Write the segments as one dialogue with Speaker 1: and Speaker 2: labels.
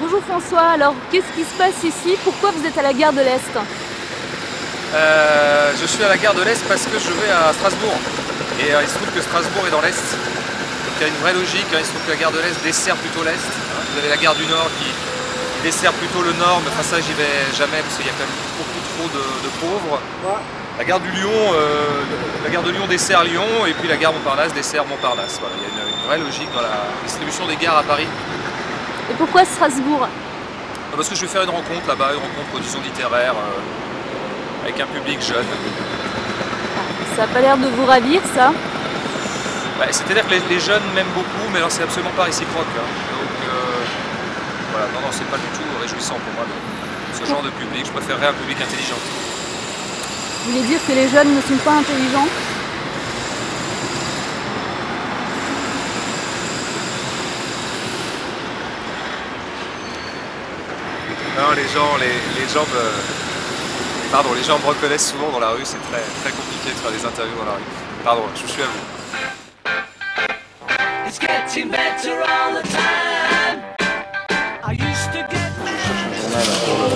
Speaker 1: Bonjour François, alors qu'est-ce qui se passe ici? Pourquoi vous êtes à la gare de l'Est?
Speaker 2: Je suis à la gare de l'Est parce que je vais à Strasbourg. Et il se trouve que Strasbourg est dans l'Est. Donc il y a une vraie logique, il se trouve que la gare de l'Est dessert plutôt l'Est. Vous avez la gare du Nord qui dessert plutôt le Nord, mais enfin ça j'y vais jamais parce qu'il y a quand même beaucoup trop de pauvres. La gare de Lyon dessert Lyon et puis la gare Montparnasse dessert Montparnasse. Voilà, il y a une vraie logique dans la distribution des gares à Paris.
Speaker 1: Et pourquoi Strasbourg?
Speaker 2: Parce que je vais faire une rencontre là-bas, une rencontre disons littéraire avec un public jeune.
Speaker 1: Ça n'a pas l'air de vous ravir ça?
Speaker 2: Bah, c'est-à-dire que les jeunes m'aiment beaucoup, mais alors c'est absolument pas réciproque. Hein. Donc voilà, non, c'est pas du tout réjouissant pour moi ce genre de public. Je préférerais un public intelligent.
Speaker 1: Vous voulez dire que les jeunes ne sont pas intelligents?
Speaker 2: Non, les gens me reconnaissent souvent dans la rue, c'est très, très compliqué de faire des interviews dans la rue. Pardon, je suis à vous.
Speaker 3: Je cherche un journal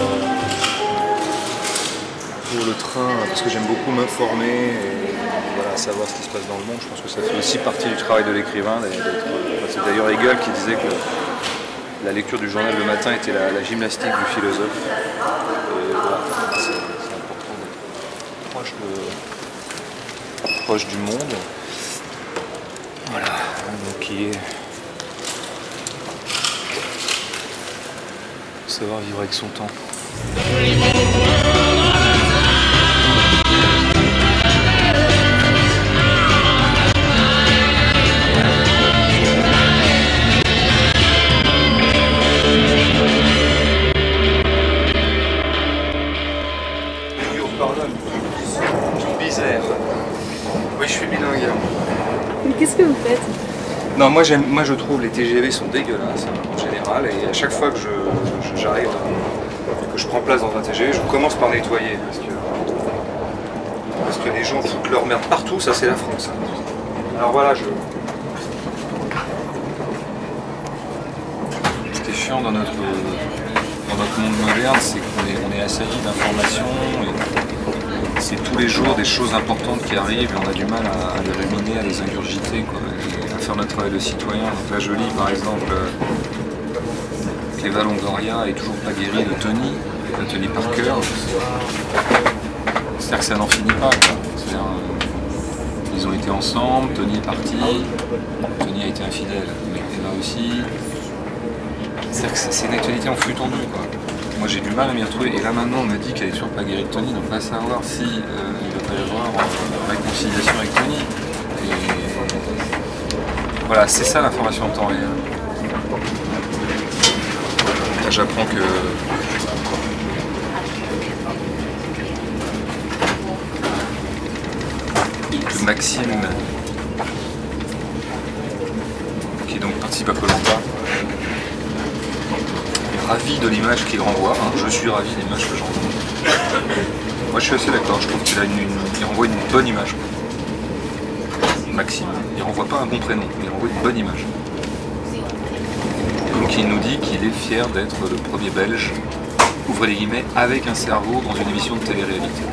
Speaker 3: pour le train, parce que j'aime beaucoup m'informer et voilà, savoir ce qui se passe dans le monde. Je pense que ça fait aussi partie du travail de l'écrivain. C'est d'ailleurs Hegel qui disait que la lecture du journal le matin était la gymnastique du philosophe. Et voilà, c'est important d'être proche du monde. Voilà, donc qui est savoir vivre avec son temps. Pardonne, bizarre. Oui, je suis bilingue.
Speaker 1: Mais qu'est-ce que vous faites?
Speaker 3: Non, moi je trouve les TGV sont dégueulasses en général, et à chaque fois que j'arrive, que je prends place dans un TGV, je commence par nettoyer parce que les gens foutent leur merde partout, ça c'est la France. Alors voilà, ce qui est chiant dans notre monde moderne, c'est qu'on est assailli d'informations. C'est tous les jours des choses importantes qui arrivent et on a du mal à les ruminer, à les ingurgiter, quoi, et à faire notre travail de citoyen. Donc là je lis par exemple Cléva Longoria est toujours pas guéri de Tony Parker. C'est-à-dire que ça n'en finit pas. Ils ont été ensemble, Tony est parti, Tony a été infidèle, mais là aussi. C'est-à-dire que c'est une actualité en flux tendu, quoi. Moi j'ai du mal à m'y retrouver, et là maintenant on me dit qu'elle est toujours pas guérie de Tony, donc pas savoir si il ne va pas y avoir réconciliation avec Tony. Et voilà, c'est ça l'information en temps réel. Là j'apprends que Maxime, qui donc participe à Koh-Lanta, ravi de l'image qu'il renvoie, hein. Je suis ravi de l'image que j'en renvoie. Moi je suis assez d'accord, je trouve qu'il renvoie une bonne image. Maxime, il renvoie pas un bon prénom, il renvoie une bonne image. Donc il nous dit qu'il est fier d'être le premier Belge, ouvrez les guillemets, avec un cerveau dans une émission de télé-réalité.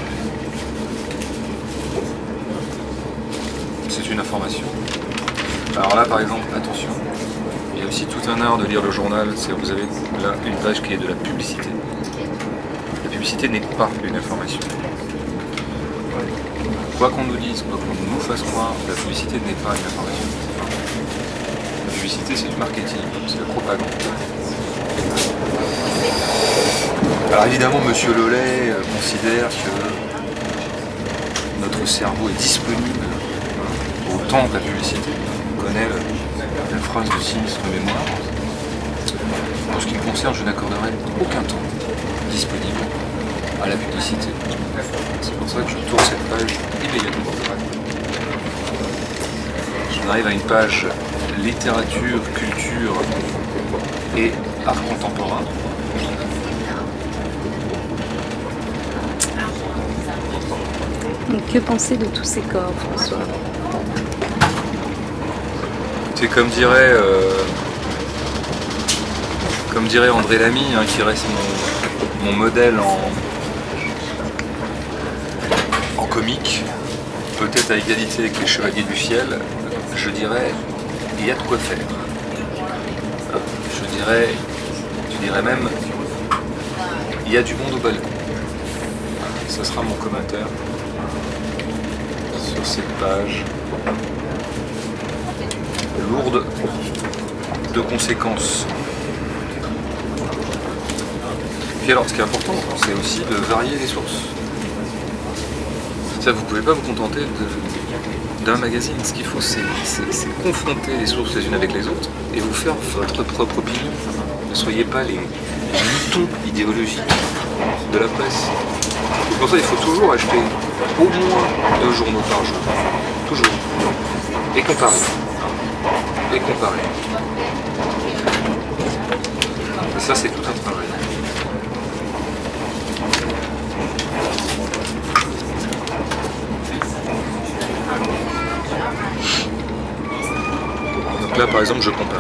Speaker 3: C'est une information. Alors là par exemple, attention. Il y a aussi tout un art de lire le journal, vous avez là une page qui est de la publicité. La publicité n'est pas une information. Quoi qu'on nous dise, quoi qu'on nous fasse croire, la publicité n'est pas une information. La publicité c'est du marketing, c'est de la propagande. Alors évidemment Monsieur Lollet considère que notre cerveau est disponible autant que la publicité. On connaît la phrase de Sims de mémoire. En ce qui me concerne, je n'accorderai aucun temps disponible à la publicité. C'est pour ça que je tourne cette page immédiatement. J'en arrive à une page littérature, culture et art contemporain.
Speaker 1: Donc, que penser de tous ces corps, François?
Speaker 3: C'est comme dirait Comme dirait André Lamy, hein, qui reste mon modèle en comique, peut-être à égalité avec les Chevaliers du Fiel, je dirais il y a de quoi faire. Je dirais même il y a du monde au balcon. Ce sera mon commentaire sur cette page lourde de conséquences. Puis alors, ce qui est important, c'est aussi de varier les sources. Ça, vous ne pouvez pas vous contenter d'un magazine. Ce qu'il faut, c'est confronter les sources les unes avec les autres et vous faire votre propre opinion. Ne soyez pas les moutons idéologiques de la presse. Et pour ça, il faut toujours acheter au moins 2 journaux par jour. Toujours. Et comparer. Et comparer. Et ça, c'est tout un travail. Donc là, par exemple, je compare.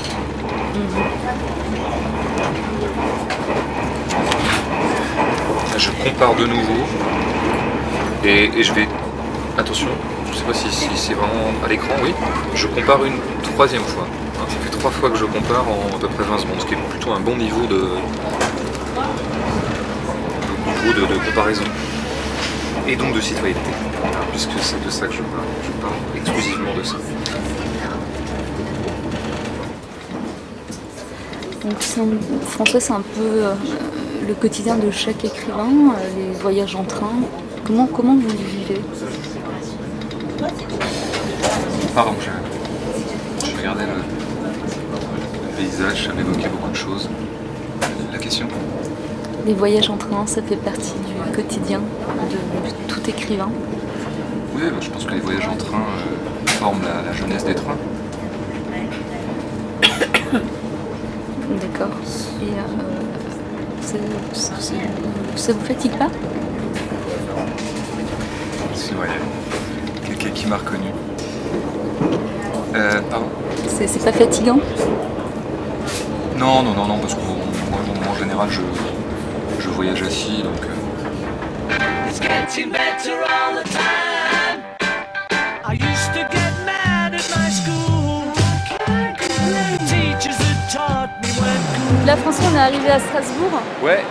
Speaker 3: Là, je compare de nouveau. Et je vais... Attention, je ne sais pas si c'est vraiment à l'écran, oui. Je compare une 3e fois. Ça fait 3 fois que je compare en à peu près 20 secondes, ce qui est plutôt un bon niveau de comparaison. Et donc de citoyenneté, puisque c'est de ça que je parle. Je parle exclusivement de ça.
Speaker 1: Donc François, c'est un peu le quotidien de chaque écrivain, les voyages en train. Comment vous le vivez?
Speaker 3: Pardon, je regardais le paysage, ça m'évoquait beaucoup de choses. La question?
Speaker 1: Les voyages en train, ça fait partie du quotidien de tout écrivain.
Speaker 3: Oui, je pense que les voyages en train forment la jeunesse des trains.
Speaker 1: D'accord. Et ça vous fatigue pas?
Speaker 3: C'est vrai, quelqu'un qui m'a reconnu. Pardon?
Speaker 1: C'est pas fatigant?
Speaker 3: Non, parce que moi, en général, je voyage assis, donc... It's getting better all the time. I used to get mad at my school. Teachers had taught me when...
Speaker 1: Là, François, on est arrivé à Strasbourg.
Speaker 2: Ouais.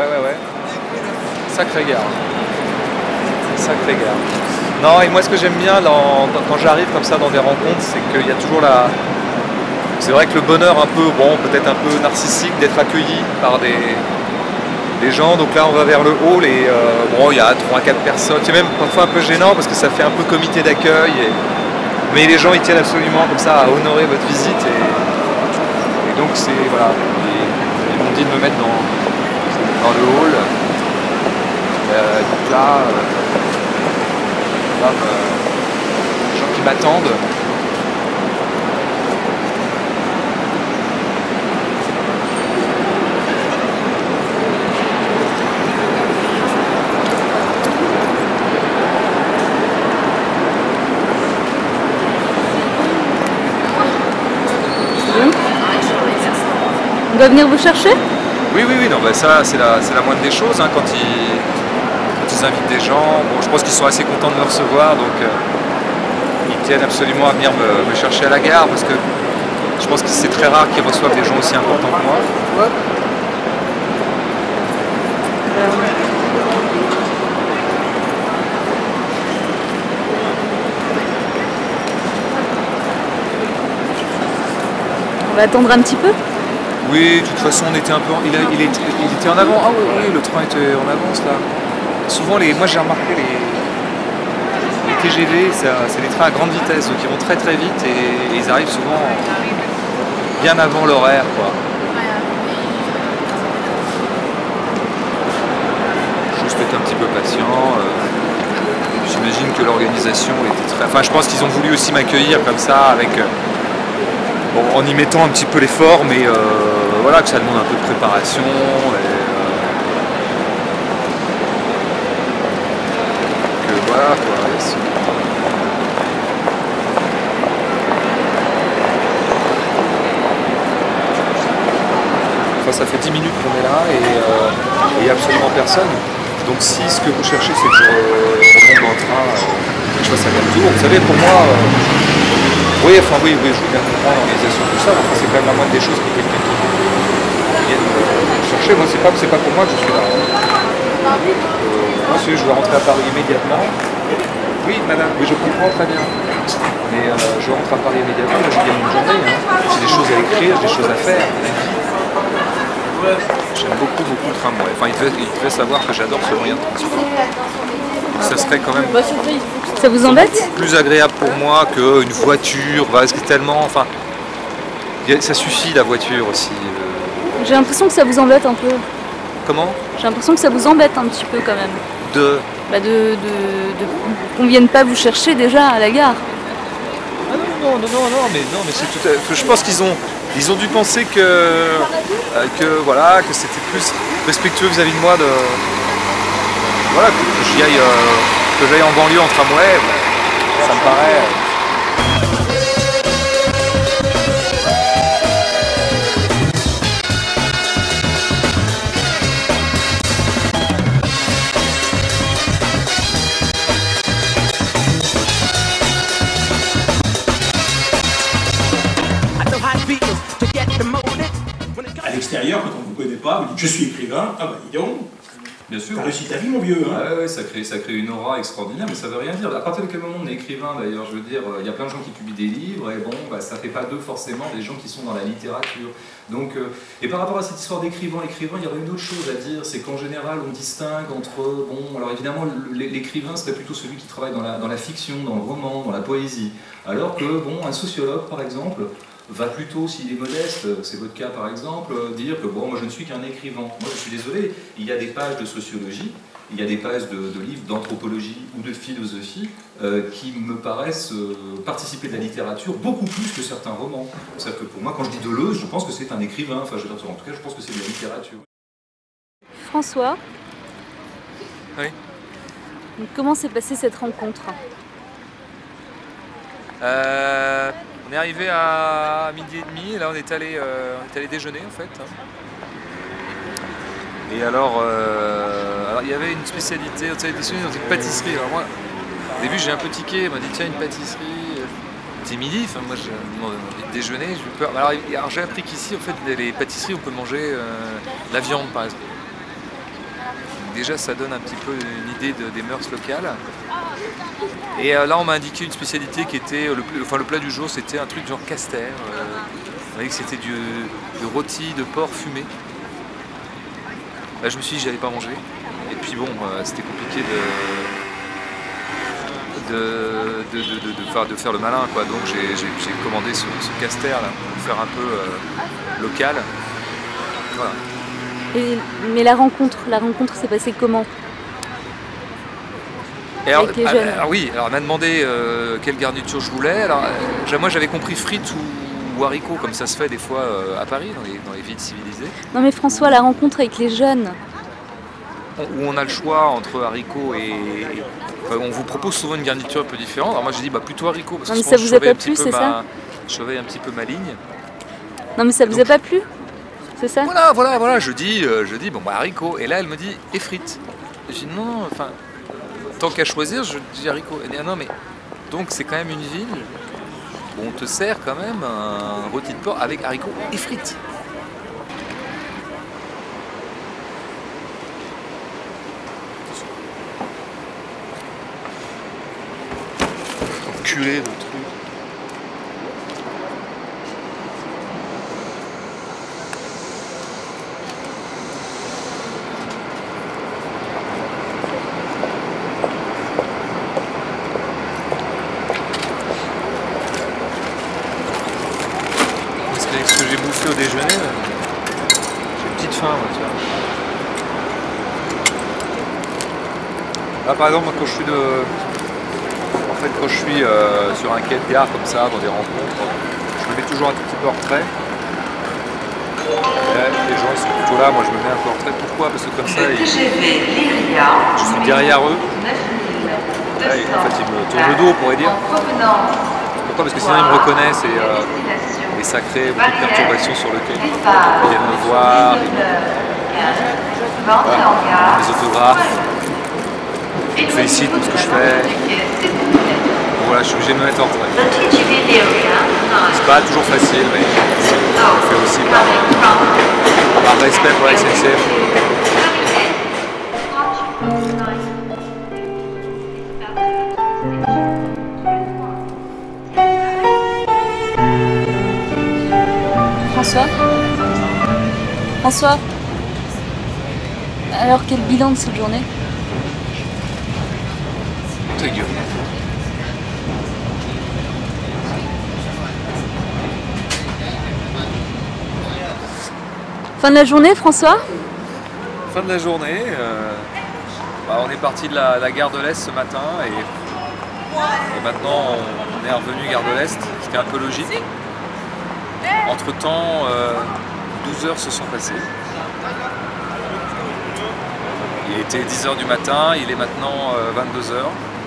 Speaker 2: Sacrée gare. Sacrée gare. Non, et moi ce que j'aime bien quand j'arrive comme ça dans des rencontres, c'est qu'il y a toujours la... C'est vrai que le bonheur un peu, bon, peut-être un peu narcissique d'être accueilli par des gens. Donc là on va vers le hall et bon, il y a 3-4 personnes. C'est même parfois un peu gênant parce que ça fait un peu comité d'accueil. Mais les gens ils tiennent absolument comme ça à honorer votre visite. Et donc c'est... Voilà. Ils m'ont dit de me mettre dans le hall. Donc là... les gens qui m'attendent.
Speaker 1: On doit venir vous chercher?
Speaker 2: Oui, non, bah ça c'est la moindre des choses hein, quand ils invitent des gens. Bon, je pense qu'ils sont assez contents de me recevoir, donc ils tiennent absolument à venir me chercher à la gare parce que je pense que c'est très rare qu'ils reçoivent des gens aussi importants que moi. Ouais.
Speaker 1: On va attendre un petit peu?
Speaker 2: Oui, de toute façon on était un peu... Il était en avant. Ah oui, le train était en avance là. Souvent, moi j'ai remarqué les TGV, c'est des trains à grande vitesse, donc ils vont très très vite et ils arrivent souvent bien avant l'horaire, quoi. Juste être un petit peu patient. J'imagine que l'organisation était très... Enfin, je pense qu'ils ont voulu aussi m'accueillir comme ça, avec... Bon, en y mettant un petit peu l'effort, mais voilà, que ça demande un peu de préparation. Voilà quoi.
Speaker 3: Enfin, ça fait 10 minutes qu'on est là et il n'y a absolument personne. Donc si ce que vous cherchez c'est pour remonter en train, que je fasse un tour, vous savez pour moi, oui, je veux bien comprendre l'organisation, tout ça, enfin, c'est quand même la moindre des choses que quelqu'un qui vienne me chercher. Moi c'est pas pour moi que je suis là. Moi je veux rentrer à Paris immédiatement. Oui madame, oui je comprends très bien. Mais je rentre à Paris immédiatement, là, je viens une journée, hein. J'ai des choses à écrire, j'ai des choses à faire. J'aime beaucoup le tramway. Enfin, il devait savoir que j'adore ce moyen de transport. Ça serait quand même
Speaker 1: Ça vous embête?
Speaker 3: plus agréable pour moi qu'une voiture, parce que tellement, enfin, ça suffit la voiture aussi.
Speaker 1: J'ai l'impression que ça vous embête un peu.
Speaker 3: Comment?
Speaker 1: J'ai l'impression que ça vous embête un petit peu quand même. Bah qu'on vienne pas vous chercher déjà à la gare.
Speaker 3: Ah mais c'est tout à... Je pense qu'ils ont dû penser que c'était plus respectueux vis-à-vis de moi voilà, que j'aille en banlieue en tramway, ça me paraît.
Speaker 4: À l'extérieur, quand on ne vous connaît pas, vous dites je suis écrivain, ah bah dis donc,
Speaker 3: Bien sûr.
Speaker 4: t'as réussi ta vie mon vieux. Hein.
Speaker 3: Ouais, ça crée une aura extraordinaire, mais ça veut rien dire. À partir de quel moment on est écrivain d'ailleurs, je veux dire, il y a plein de gens qui publient des livres, et bon, bah, ça fait pas d'eux forcément des gens qui sont dans la littérature. Donc, et par rapport à cette histoire d'écrivain, il y aurait une autre chose à dire, c'est qu'en général on distingue entre, bon, alors évidemment l'écrivain serait plutôt celui qui travaille dans la fiction, dans le roman, dans la poésie, alors que, bon, un sociologue par exemple, va plutôt, s'il est modeste, c'est votre cas par exemple, dire que bon, moi je ne suis qu'un écrivain. Moi je suis désolé, il y a des pages de sociologie, il y a des pages de livres d'anthropologie ou de philosophie qui me paraissent participer de la littérature beaucoup plus que certains romans. C'est-à-dire que pour moi, quand je dis Deleuze, je pense que c'est un écrivain, enfin je veux dire, en tout cas je pense que c'est de la littérature.
Speaker 1: François,
Speaker 2: Oui.
Speaker 1: donc, comment s'est passée cette rencontre?
Speaker 2: On est arrivé à 12h30 et là on est allé déjeuner en fait. Et alors il y avait une spécialité, on allait déjeuner dans une pâtisserie. Alors moi, au début j'ai un peu tiqué, on m'a dit tiens une pâtisserie, c'est midi, enfin moi j'ai envie de déjeuner, j'ai eu peur. Alors j'ai appris qu'ici en fait les pâtisseries on peut manger de la viande par exemple. Donc, déjà ça donne un petit peu une idée des mœurs locales. Et là on m'a indiqué une spécialité qui était, le plat du jour c'était un truc genre caster, on m'a dit que c'était du rôti de porc fumé. Là je me suis dit que j'allais pas manger, et puis bon c'était compliqué de faire le malin quoi, donc j'ai commandé ce caster là pour faire un peu local. Voilà.
Speaker 1: Mais la rencontre s'est passée comment? Avec les jeunes.
Speaker 2: Alors elle m'a demandé quelle garniture je voulais. Alors moi j'avais compris frites ou haricots, comme ça se fait des fois à Paris, dans les villes civilisées.
Speaker 1: Non mais François, la rencontre avec les jeunes.
Speaker 2: Où on a le choix entre haricots et... Enfin, on vous propose souvent une garniture un peu différente. Alors moi j'ai dit plutôt haricots, parce que
Speaker 1: non, mais ça vous a pas plu, c'est ça?
Speaker 2: Je surveille un petit peu ma ligne.
Speaker 1: Non mais ça vous a pas plu? C'est ça?
Speaker 2: Voilà, je dis bon haricots. Et là elle me dit et frites. Et je dis non, enfin... Tant qu'à choisir, je dis haricots. Elle dit ah non mais donc c'est quand même une ville où on te sert quand même un rôti de porc avec haricots et frites. Enculé de truc. Ce que j'ai bouffé au déjeuner, j'ai une petite faim moi, tu vois. Là par exemple quand je suis sur un quai de gare comme ça, dans des rencontres, je me mets toujours un tout petit peu en retrait. Et les gens ils sont plutôt là, moi je me mets un peu en retrait. Pourquoi? Parce que comme ça je suis derrière eux. Là, en fait ils me tournent le dos, on pourrait dire. Pourquoi? Parce que sinon ils me reconnaissent et
Speaker 3: et ça crée beaucoup de perturbations sur le quai. Ils viennent me voir, des autographes, ils me félicitent pour ce que je fais. Donc voilà, je suis obligé de me mettre en retrait. C'est pas toujours facile, mais je le fais aussi par respect pour la SNCF.
Speaker 1: François, alors quel bilan de cette journée?
Speaker 3: Ta gueule.
Speaker 1: Fin de la journée, François?
Speaker 3: Fin de la journée, on est parti de la gare de l'Est ce matin et maintenant on est revenu gare de l'Est, ce qui est un peu logique. Entre temps, 12 heures se sont passées. Il était 10 h du matin, il est maintenant 22 h.